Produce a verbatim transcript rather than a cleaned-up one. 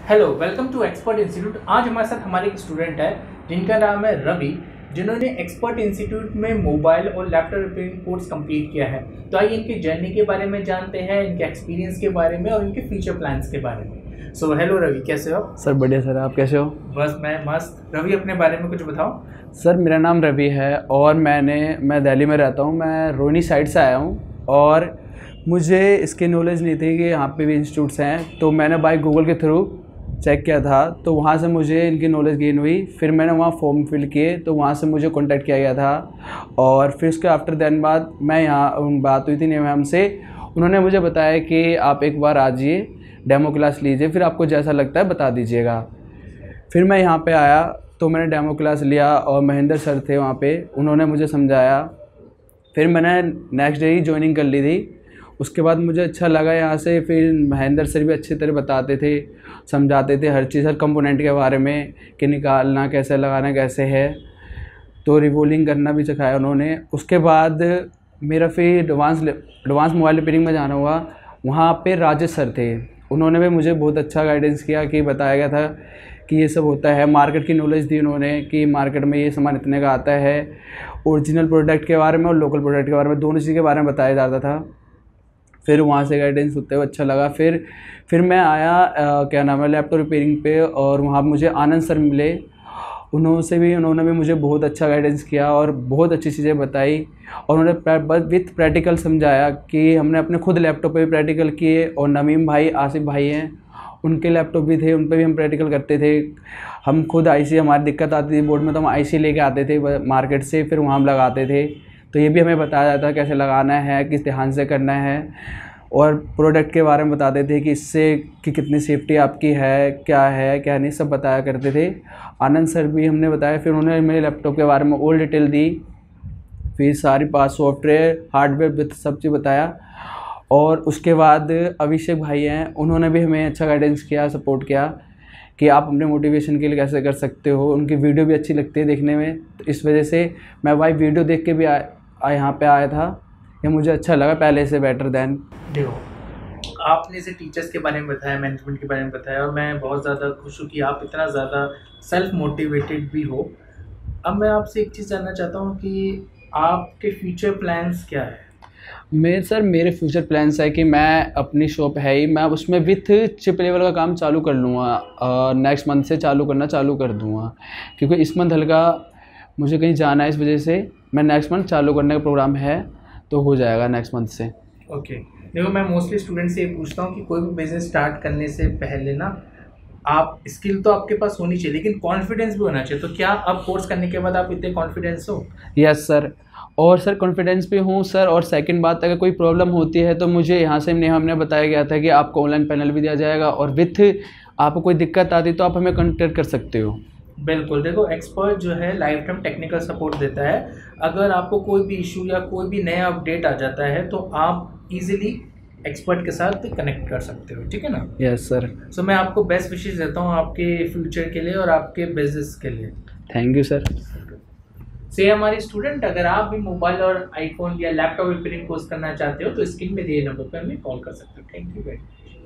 Hello, welcome to expert institute. आज हमारे साथ हमारे एक स्टूडेंट है जिनका नाम है रवि, जिन्होंने एक्सपर्ट इंस्टीट्यूट में मोबाइल और लैपटॉप रिपेयरिंग कोर्स कंप्लीट किया है। तो आइए इनकी जर्नी के बारे में जानते हैं, इनके एक्सपीरियंस के बारे में और इनके फ्यूचर प्लान्स के बारे में। सो हेलो रवि, कैसे हो? सर बढ़िया सर, आप कैसे हो? बस मैं मस्त। रवि, अपने बारे में कुछ बताओ। सर मेरा नाम रवि है और मैंने मैं दिल्ली में रहता हूँ। मैं रोहिणी साइड से आया हूँ और मुझे इसकी नॉलेज नहीं थी कि यहाँ पे भी इंस्टीट्यूट्स हैं। तो मैंने बाय गूगल के थ्रू चेक किया था, तो वहाँ से मुझे इनकी नॉलेज गेन हुई। फिर मैंने वहाँ फॉर्म फिल किए, तो वहाँ से मुझे कांटेक्ट किया गया था। और फिर उसके आफ्टर देन बाद मैं यहाँ बात हुई थी नहीं मैम से, उन्होंने मुझे बताया कि आप एक बार आ जाइए, डेमो क्लास लीजिए, फिर आपको जैसा लगता है बता दीजिएगा। फिर मैं यहाँ पे आया तो मैंने डेमो क्लास लिया और महेंद्र सर थे वहाँ पे, उन्होंने मुझे समझाया। फिर मैंने नेक्स्ट डे ही ज्वाइनिंग कर ली थी। उसके बाद मुझे अच्छा लगा यहाँ से। फिर महेंद्र सर भी अच्छी तरह बताते थे, समझाते थे हर चीज़, हर कंपोनेंट के बारे में कि निकालना कैसे, लगाना कैसे है। तो रिवोल्विंग करना भी सिखाया उन्होंने। उसके बाद मेरा फिर एडवांस एडवांस मोबाइल रिपेयरिंग में जाना हुआ। वहाँ पे राजेश सर थे, उन्होंने भी मुझे बहुत अच्छा गाइडेंस किया कि बताया गया था कि ये सब होता है। मार्केट की नॉलेज दी उन्होंने कि मार्केट में ये सामान इतने का आता है। ओरिजिनल प्रोडक्ट के बारे में और लोकल प्रोडक्ट के बारे में, दोनों चीज़ के बारे में बताया जाता था। फिर वहाँ से गाइडेंस होते हुए अच्छा लगा। फिर फिर मैं आया आ, क्या नाम है लैपटॉप रिपेयरिंग पे, और वहाँ मुझे आनंद सर मिले। उन्होंने से भी उन्होंने भी मुझे बहुत अच्छा गाइडेंस किया और बहुत अच्छी चीज़ें बताई। और उन्होंने विथ प्रैक्टिकल समझाया कि हमने अपने खुद लैपटॉप पे भी प्रैक्टिकल किए। और नमीम भाई, आसिफ भाई हैं, उनके लैपटॉप भी थे, उन पर भी हम प्रैक्टिकल करते थे। हम खुद आईसी, हमारी दिक्कत आती थी बोर्ड में तो हम आईसी लेके आते थे मार्केट से, फिर वहाँ हम लगाते थे। तो ये भी हमें बताया जाता है कैसे लगाना है, किस ध्यान से करना है। और प्रोडक्ट के बारे में बताते थे कि इससे कि कितनी सेफ्टी आपकी है, क्या है क्या नहीं, सब बताया करते थे। आनंद सर भी हमने बताया। फिर उन्होंने मेरे लैपटॉप के बारे में ऑल डिटेल दी। फिर सारी पास सॉफ्टवेयर, हार्डवेयर विथ सब चीज़ बताया। और उसके बाद अभिषेक भाई हैं, उन्होंने भी हमें अच्छा गाइडेंस किया, सपोर्ट किया कि आप अपने मोटिवेशन के लिए कैसे कर सकते हो। उनकी वीडियो भी अच्छी लगती है देखने में, तो इस वजह से मैं भाई वीडियो देख के भी आ, आ यहाँ पे आया था। ये मुझे अच्छा लगा पहले से बेटर दैन। देखो, आपने इसे टीचर्स के बारे में बताया, मैनेजमेंट के बारे में बताया, और मैं बहुत ज़्यादा खुश हूँ कि आप इतना ज़्यादा सेल्फ मोटिवेटेड भी हो। अब मैं आपसे एक चीज़ जानना चाहता हूँ कि आपके फ्यूचर प्लान्स क्या है? मेरे सर मेरे फ्यूचर प्लान्स है कि मैं अपनी शॉप है ही, मैं उसमें विथ चिप लेवल का काम चालू कर लूँगा। नेक्स्ट मंथ से चालू करना चालू कर दूँगा, क्योंकि इस मंथ हल्का मुझे कहीं जाना है, इस वजह से मैं नेक्स्ट मंथ चालू करने का प्रोग्राम है, तो हो जाएगा नेक्स्ट मंथ से। Okay okay. देखो, मैं मोस्टली स्टूडेंट से ये पूछता हूँ कि कोई भी बिजनेस स्टार्ट करने से पहले ना, आप स्किल तो आपके पास होनी चाहिए, लेकिन कॉन्फिडेंस भी होना चाहिए। तो क्या अब कोर्स करने के बाद आप इतने कॉन्फिडेंस हो? यस सर, और सर कॉन्फिडेंस भी हूँ सर। और सेकंड बात, अगर कोई प्रॉब्लम होती है तो मुझे यहाँ से हमने बताया गया था कि आपको ऑनलाइन पैनल भी दिया जाएगा, और विथ आपको कोई दिक्कत आती तो आप हमें कॉन्टेक्ट कर सकते हो। बिल्कुल। देखो, एक्सपर्ट जो है लाइफ टाइम टेक्निकल सपोर्ट देता है। अगर आपको कोई भी इशू या कोई भी नया अपडेट आ जाता है तो आप इजीली एक्सपर्ट के साथ कनेक्ट कर सकते हो, ठीक है ना? Yes sir. सो मैं आपको बेस्ट विशेस देता हूँ आपके फ्यूचर के लिए और आपके बिजनेस के लिए। Thank you sir. से हमारे स्टूडेंट, अगर आप भी मोबाइल और आईफोन या लैपटॉप रिपेयरिंग कोर्स करना चाहते हो तो स्क्रीन में दिए नंबर पर हमें कॉल कर सकते हो। Thank you very much.